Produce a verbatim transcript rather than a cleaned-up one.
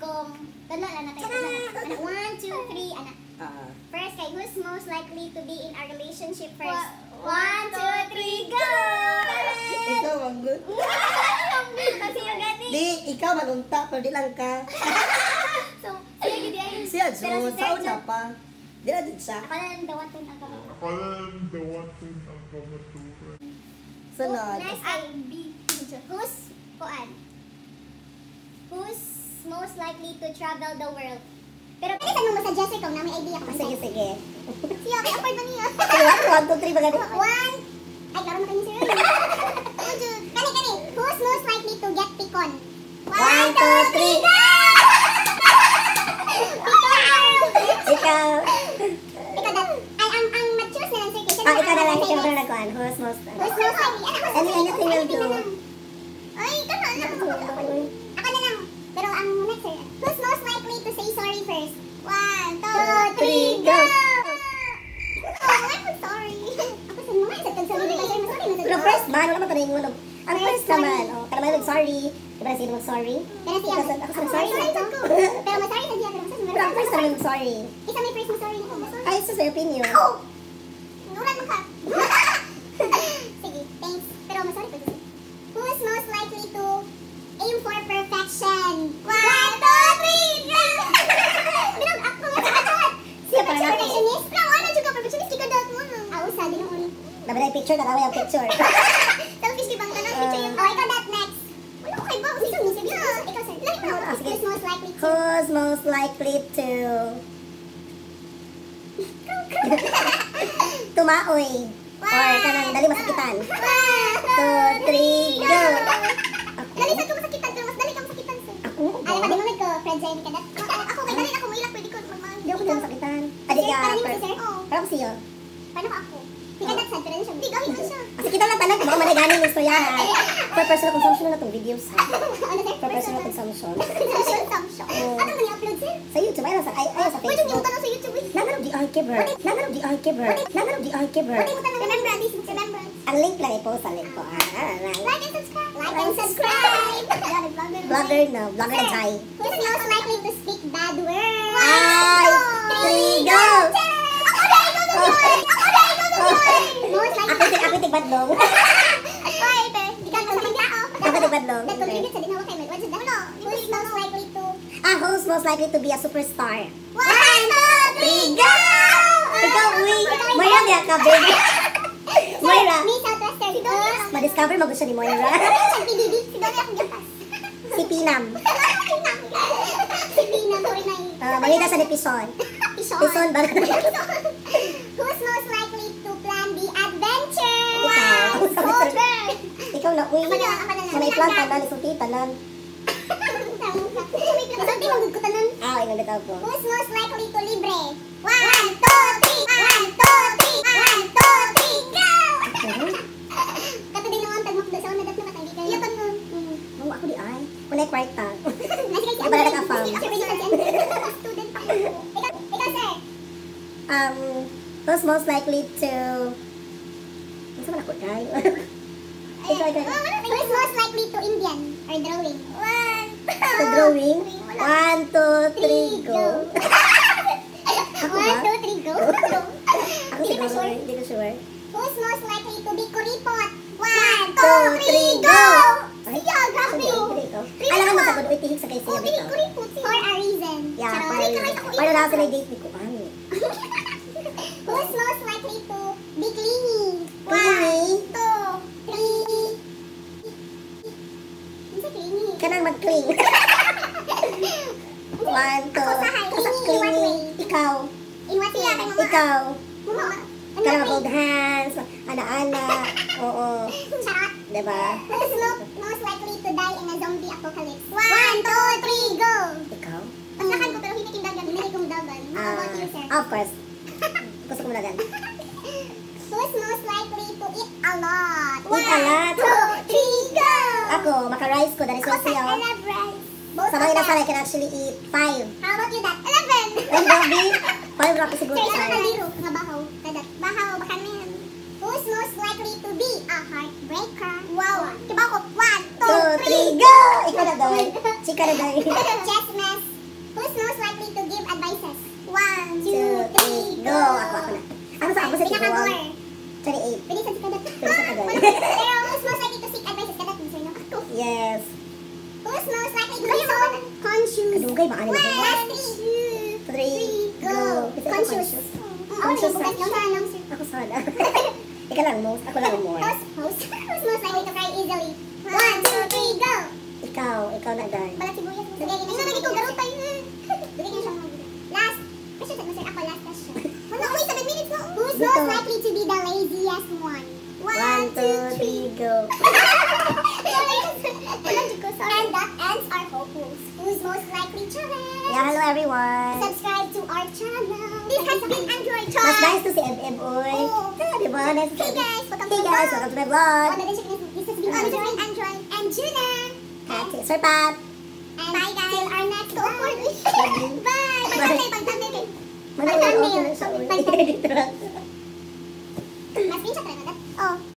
kung tala na natin. Ano, one, two, three, ano. Uh, First, kay who's most likely to be in a relationship first? One, two, three, go! ikaw ang good. Kasi yung gani. Di, ikaw manunta, pero di lang ka. So, siya gidi ay. Siya, Pero so, si sa Sergio, una pa. Di na din siya. ako na lang dawaton ang kamay. Palan dawatin ang kamaturan. Sunod. Next ay B. Who's, kuan? Who's most likely to travel the world? Pero pwede tanong mo sa Jess ikaw na may idea ko. Ah, sige, sige. Siya, may afford ba niya? Sige, one, one, two, three, bagay. One. Ay, karoon na kayo sir. Kani, kani. Who's most likely to get picon? One, two, three. go! Ikaw. Ikaw dat. Ay, ang ang ma-choose na lang sir. Kasi Ah, ikaw na lang, ikaw na lang kuhan. Who's most Who's most likely? Any, anything will do. Ay, kano lang. Ako na lang. Pero ang next sir. Who's most likely to say sorry first? One, two, three, go! Oh, I'm sorry. Ako sa mga isa tagsabi ba sir? Sorry na Pero first man, wala man ito na yung ulo. Ang first naman, oh, kada man sorry. Di ba na sino mag-sorry? Pero siya. Ako sa- ako sa sorry. Sorry ko. Pero masari sa diya. Pero masari. Pero ang first naman sorry. Isa may first mo sorry na ko. Ay, sa sa opinion. Ako! Nulan mo ka. Sige, thanks. Pero masari pa dito. Who is most likely to aim for perfection? One, two, three, go! Dinag ako nga sa katawan. Siya pa na. Perfectionist? Pero ano juga perfectionist? Di ka dapat mo. Ah, usa, din ako. Dapat na yung picture, nataway ang picture. Selfish di bang tanong? Picture yung... Oh, ikaw that next. Wala ko kayo ba? Kasi mo sabi. Ikaw sir. Lagi mo. Ah, sige. Who is most likely to... Who's most likely to... Tumaoy. Or kanang dali masakitan. One, Two, three, go! Dali sa ko masakitan, pero mas dali ka masakitan sir. Ako? Ay, pa dinunod ko, Fred Zayn ka dat. Ako kay dali ako mo ilak pwede ko magmahal. Hindi ako dali masakitan. Adi ka. Paano mo sir? Oo. Parang siyo. Paano ko ako? Di ka dat sad, pero siya. Di gawin ko siya. Kasi kita lang talag, baka manay yung istorya ha. For personal consumption na itong videos ha. Ano sir? For personal consumption. Social consumption. Oo. Ano man i-upload sir? Sa YouTube, ay, sa, ay, ay, sa Pwede niyo Facebook. tanong sa YouTube. eh. Nanganap di archiver. Nanganap di archiver. Nanganap di archiver. Pwede mo tanong remembrance, this is remembrance. Ang link lang i-post sa link ko. Ah, ah, ah. Like and subscribe. Like and subscribe. Vlogger no, vlogger na Jai. Who's most likely to speak bad words? Ay, three, go! Ako na, ikaw na join! Ako na, ikaw na join! Most Ako likely. tik, ako tik badlong. Oy, te, di ka sa mga ako. Ako tik badlong. Nag-contribute sa dinawa kay Mel. What's it? Ano? Who's most likely to... Ah, who's most likely to be a superstar? One, two, three, go! Ikaw, uy. Moira, di ka, baby. Moira. May Southwestern. Si Donnie ako. Ma-discover mo gusto ni Moira. Siya, P D D. Si Donnie akong gapas. Si Pinam. Si Pina, sorry na yun. Uh, Malita sa Pison. Pison. Pison ba? Who's most likely to plan the adventure? Ikaw. Sober. Ikaw na, uy. Ako na, ako na lang. Sa may plan, tanan, isulti, tanan. Sorry, magod ko tanan. Ah, ikaw na ko. Who's most likely to libre? One, two, three. One, two, three. One, two, three. Go! Kato din naman, tagmak doon sa una, dat naman, hindi kayo. Yaton nun. Oo, ako di ay. Kunay kwarta. Nasa kayo Di ba na nag-afam? Student pa ako. Ikaw, ikaw, sir. Um, who's most likely to... Ano sa ako, Kai? Ikaw, ikaw. Who's most likely to Indian or drawing? One, To drawing? One, two, three, go. Ako One, ba? two, three, go. Ako Hindi ko siguro, sure. hindi ko sure. Who's most likely to be kuripot? One, Two, two, three, go! Ay, Siya, grabe Sige, oh. hindi ko. Three Alam na mo ako. sa kudo, itihik sa kayo Oh, siya dili dito. kuripot. For a reason. Yeah, Charot. para Wait, kahit ako para ikaw. na sila date ko. Ano? Who's most likely to be clingy? Clingy? One, two, three. Ano sa clingy? Kanang mag-cling. One, two. Ako sa high. Kasi Clingy in what way? Ikaw. In what way? Ikaw. Mama. Ano Kanang way? hold hands. Ana-ana. Oo. Charot. Diba? Who's mo- most likely to die in a zombie apocalypse? One, two, three, go! Ikaw? Paslakan ko pero hindi kong dagan. Hindi kong dagan. How Ah, about you, sir? of course. Gusto ko malagan. Who's most likely to eat a lot? Eat a lot? One, two, three, go! Ako, maka-rice ko. Dahil Ako sa sa siya. I love rice. Both Sa of mga them. inasal, I can actually eat five. How about you, that? Eleven! Ay, grabe. Five rapi siguro. Sir, isa Sir. na biro. Nga bahaw. Kadat. Bahaw, baka men. Who's most likely to be a heartbreaker? Wow. Diba ako? One, two, Two, three, three, go! Ikaw na doon. Chika na doon. Chess mess. Who's most likely to give advices? One, two, Two, three, three, go! go! Ako, ako na. Ano sa ako sa Pinaka-gore. twenty-eight. Pwede sa si Kadat. Pwede sa Kadat. Pero who's most likely to seek advices? Kadat, sir, no? Ako. Yes. Who's most likely to be so conscious? Kadugay ba? Ano One, ba? last three, Three, go! Kasi ako Conscious. conscious. Oh, Conscious bukas na. lang sa anong, sir. Ako sana. Ikaw lang most. Ako lang more. Host, host. Who's most likely to cry easily? One, two, three, go! Ikaw. Ikaw na dahil. Balat sibuyas. Dugay na siya. Dugay ko garo tayo. Dugay na siya. Last. Question sa sir. Ako last question. Wala, uy, seven minutes na. Who's Dito. most likely to be the laziest one? One, two, three, go. And that ends our focus. Who's most likely to Yeah, hello everyone. subscribe to our channel. This has been Android Mas Talk. nice to si M M, oy. Oh. Ah, diba? Nice to Hey si guys, welcome to Hey my guys, vlog. welcome to my vlog. Oh, this has been Android, Android, and Juna. Ate, Sir Pat. And bye guys. Till our next vlog. Bye. Bye. Pag-thumbnail, pag-thumbnail. Manawin, okay na siya, oy. Pag-thumbnail. Mas screenshot rin, oh.